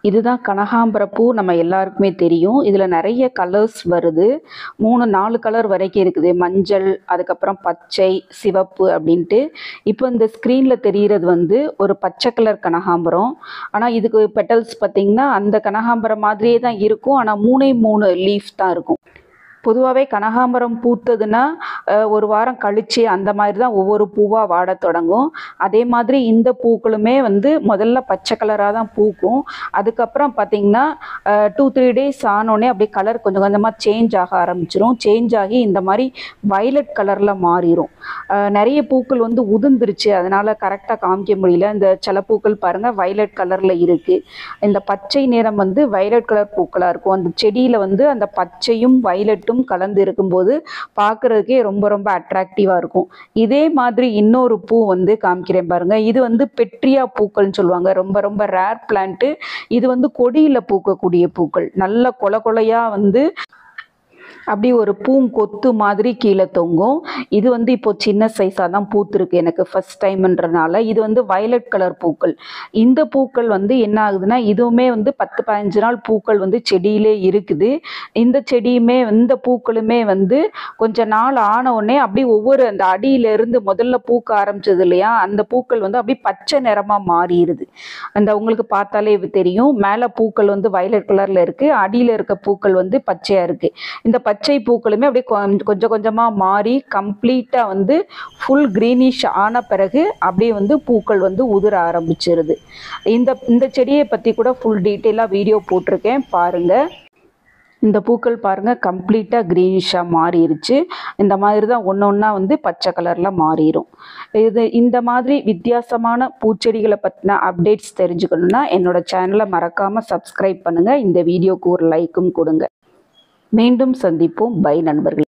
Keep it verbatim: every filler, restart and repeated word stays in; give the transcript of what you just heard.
இதுதான் கனகாம்பர பூ. நம்ம எல்லாருக்குமே தெரியும். இதில் நிறைய கலர்ஸ் வருது. மூணு நாலு கலர் வரைக்கும் இருக்குது. மஞ்சள், அதுக்கப்புறம் பச்சை, சிவப்பு அப்படின்ட்டு. இப்போ இந்த ஸ்க்ரீனில் தெரிகிறது வந்து ஒரு பச்சை கலர் கனகாம்பரம். ஆனால் இதுக்கு பெட்டல்ஸ் பார்த்திங்கன்னா அந்த கனகாம்பரம் மாதிரியே தான் இருக்கும். ஆனால் மூணே மூணு லீஃப் தான் இருக்கும். பொதுவாகவே கனகாம்பரம் பூத்ததுன்னா ஒரு வாரம் கழித்து அந்த மாதிரி தான் ஒவ்வொரு பூவாக வாட தொடங்கும். அதே மாதிரி இந்த பூக்களுமே வந்து முதல்ல பச்சை கலராக தான் பூக்கும். அதுக்கப்புறம் பார்த்திங்கன்னா டூ த்ரீ டேஸ் ஆனோடனே அப்படியே கலர் கொஞ்சம் கொஞ்சமாக சேஞ்ச் ஆக ஆரம்பிச்சிடும். சேஞ்ச் ஆகி இந்த மாதிரி வயலட் கலரில் மாறிடும். நிறைய பூக்கள் வந்து உதிர்ந்துருச்சு, அதனால் கரெக்டாக காமிக்க முடியல. இந்த சில பூக்கள் பாருங்கள் வயலட் கலரில் இருக்குது. இந்த பச்சை நிறம் வந்து வயலட் கலர் பூக்களாக இருக்கும். அந்த செடியில் வந்து அந்த பச்சையும் வயலட்டும் கலந்து இருக்கும்போது பார்க்கறதுக்கே ரொம்ப ரொம்ப அட்ராக்டிவாக இருக்கும். இதே மாதிரி இன்னொரு பூ வந்து காமிக்கிறேன் பாருங்க. இது வந்து பெட்ரியா பூக்கள்னு சொல்லுவாங்க. ரொம்ப ரொம்ப ரேர் பிளான்ட்டு. இது வந்து கொடியில் பூக்கக்கூடிய பூக்கள். நல்ல கொல கொலையாக வந்து அப்படி ஒரு பூங்கொத்து மாதிரி கீழே தொங்கும். இது வந்து இப்போ சின்ன சைஸாக தான் பூத்துருக்கு எனக்கு ஃபர்ஸ்ட் டைம்ன்றனால. இது வந்து வயலட் கலர் பூக்கள். இந்த பூக்கள் வந்து என்ன ஆகுதுன்னா இதுவுமே வந்து பத்து பதினஞ்சு நாள் பூக்கள் வந்து செடியிலே இருக்குது. இந்த செடியுமே இந்த பூக்களுமே வந்து கொஞ்ச நாள் ஆன உடனே அப்படி ஒவ்வொரு அந்த அடியிலிருந்து முதல்ல பூக்க ஆரம்பிச்சது இல்லையா, அந்த பூக்கள் வந்து அப்படி பச்சை நிறமாக மாறிடுது. அந்த உங்களுக்கு பார்த்தாலே தெரியும். மேலே பூக்கள் வந்து வயலட் கலரில் இருக்குது, அடியில் இருக்க பூக்கள் வந்து பச்சையாக இருக்குது. இந்த பச்சை பூக்களுமே அப்படியே கொஞ்சம் கொஞ்சமாக மாறி கம்ப்ளீட்டாக வந்து ஃபுல் க்ரீனிஷ் ஆன பிறகு அப்படியே வந்து பூக்கள் வந்து உதிர ஆரம்பிச்சிருது. இந்த இந்த செடியை பற்றி கூட ஃபுல் டீட்டெயிலாக வீடியோ போட்டிருக்கேன், பாருங்கள். இந்த பூக்கள் பாருங்கள் கம்ப்ளீட்டாக க்ரீனிஷாக மாறிடுச்சு. இந்த மாதிரி தான் ஒன்று ஒன்றா வந்து பச்சை கலரில் மாறிடும். இது இந்த மாதிரி வித்தியாசமான பூச்செடிகளை பற்றின அப்டேட்ஸ் தெரிஞ்சுக்கணுன்னா என்னோடய சேனலை மறக்காமல் சப்ஸ்கிரைப் பண்ணுங்கள். இந்த வீடியோக்கு ஒரு லைக்கும் கொடுங்க. மீண்டும் சந்திப்போம். பை நண்பர்கள்.